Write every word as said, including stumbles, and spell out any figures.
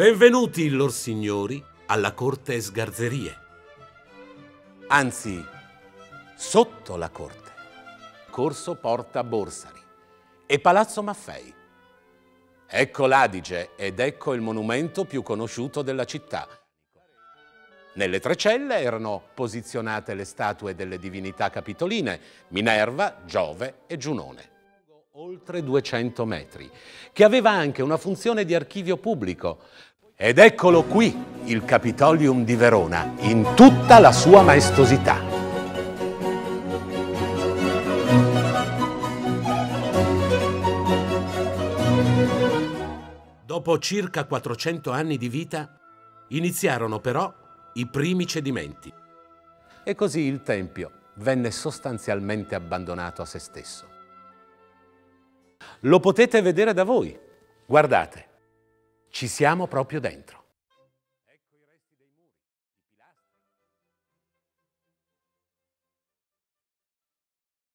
Benvenuti, lor signori, alla corte Sgarzerie. Anzi, sotto la corte, corso Porta Borsari e Palazzo Maffei. Ecco l'Adige ed ecco il monumento più conosciuto della città. Nelle tre celle erano posizionate le statue delle divinità capitoline, Minerva, Giove e Giunone. Oltre duecento metri, che aveva anche una funzione di archivio pubblico. Ed eccolo qui, il Capitolium di Verona, in tutta la sua maestosità. Dopo circa quattrocento anni di vita, iniziarono però i primi cedimenti. E così il Tempio venne sostanzialmente abbandonato a se stesso. Lo potete vedere da voi. Guardate, ci siamo proprio dentro.